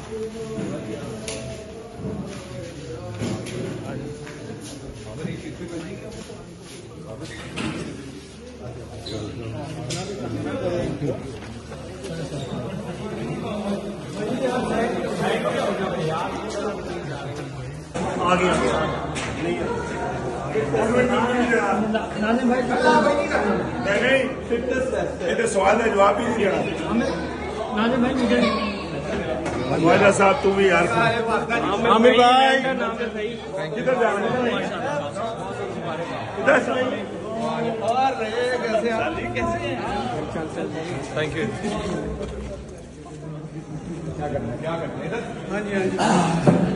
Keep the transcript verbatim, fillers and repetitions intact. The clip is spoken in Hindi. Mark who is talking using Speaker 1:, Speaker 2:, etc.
Speaker 1: आ गया नहीं सवाल का जवाब ही नहीं देना। ख्वाजा साहब तू भी यार आमिर भाई किधर जाना इधर और रहे कैसे कैसे थैंक यू क्या करना क्या करना हाँ जी हाँ जी